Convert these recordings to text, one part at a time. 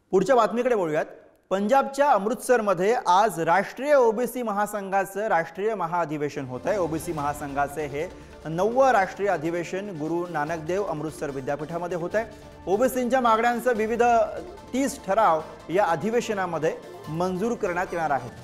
पुढच्या बातमीकडे वळूयात। पंजाबच्या अमृतसरमध्ये आज राष्ट्रीय ओबीसी महासंघाचं राष्ट्रीय महाअधिवेशन होत आहे। ओबीसी महासंघाचे हे 9वे राष्ट्रीय अधिवेशन गुरु नानक देव अमृतसर विद्यापीठामध्ये होत आहे। ओबीसींच्या मागण्यांचे विविध 30 ठराव या अधिवेशनामध्ये मंजूर करण्यात येणार आहेत।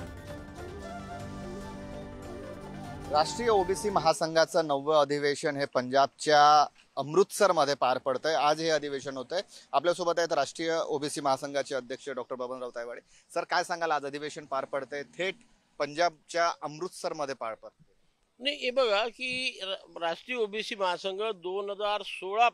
राष्ट्रीय ओबीसी महासंघाचं 9वे अधिवेशन हे पंजाबच्या अमृतसरमध्ये पार पडतंय। आज हे अधिवेशन होतंय। आपल्यासोबत आहेत राष्ट्रीय ओबीसी महासंघाचे अध्यक्ष डॉक्टर बबनराव तायवाडे। सर, काय सांगाल, आज अधिवेशन पार पडतंय थेट पंजाबच्या अमृतसरमध्ये पार पडतंय? नाही, हे बघा की राष्ट्रीय ओबीसी महासंघ 2016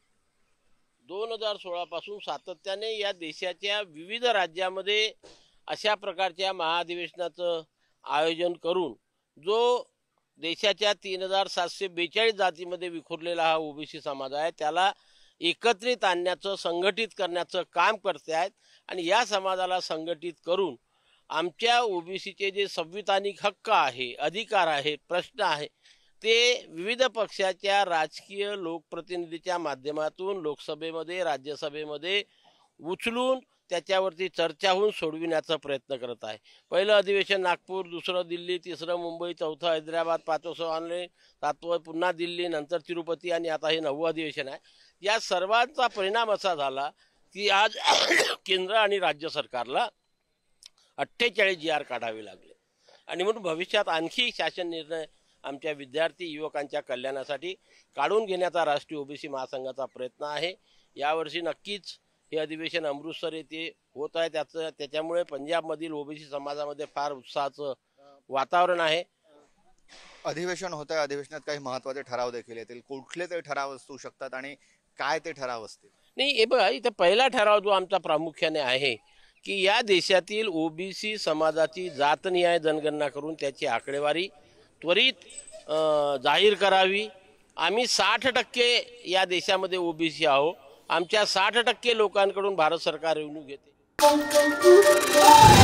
पासून सातत्याने या देशाच्या विविध राज्यामध्ये अशा प्रकारच्या महाअधिवेशनाचं आयोजन करून जो देशाच्या 3742 जातीमध्ये विखुरलेला हा ओबीसी समाज आहे त्याला एकत्रित आणण्याचं, संघटित करण्याचं काम करते आहेत। आणि या समाजाला संघटित करून आमच्या ओबीसीचे जे संविधानिक हक्क आहे, अधिकार आहे, प्रश्न आहे ते विविध पक्षाच्या राजकीय लोकप्रतिनिधीच्या माध्यमातून लोकसभेमध्ये, राज्यसभेमध्ये उचलून त्याच्यावरती चर्चा होऊन सोडविण्याचा प्रयत्न करत आहे। पहिलं अधिवेशन नागपूर, दुसरं दिल्ली, तिसरं मुंबई, चौथं हैदराबाद, पाचवं ऑनलाईन, सातवं पुन्हा दिल्ली, नंतर तिरुपती आणि आता हे 9वं अधिवेशन आहे। या सर्वांचा परिणाम असा झाला की आज केंद्र आणि राज्य सरकारला 48 GR काढावे लागले आणि म्हणून भविष्यात आणखी शासन निर्णय आमच्या विद्यार्थी युवकांच्या कल्याणासाठी काढून घेण्याचा राष्ट्रीय ओबीसी महासंघाचा प्रयत्न आहे। यावर्षी नक्कीच हे अधिवेशन अमृतसर येथे होत आहे। त्याच्यामुळे पंजाबमधील ओबीसी समाजामध्ये फार उत्साहाचं वातावरण आहे। अधिवेशन होत आहे, अधिवेशनात काही महत्त्वाचे ठराव देखील येतील। कुठले ते ठराव असू शकतात आणि काय ते ठराव असतील? नाही, हे बघा, इथे पहिला ठराव जो आमचा प्रामुख्याने आहे की या देशातील ओबीसी समाजाची जातनिहाय जनगणना करून त्याची आकडेवारी त्वरित जाहीर करावी। आम्ही 60% या देशामध्ये ओबीसी आहोत। आमच्या 60% लोकांकडून भारत सरकार रेव्हेन्यू घेते।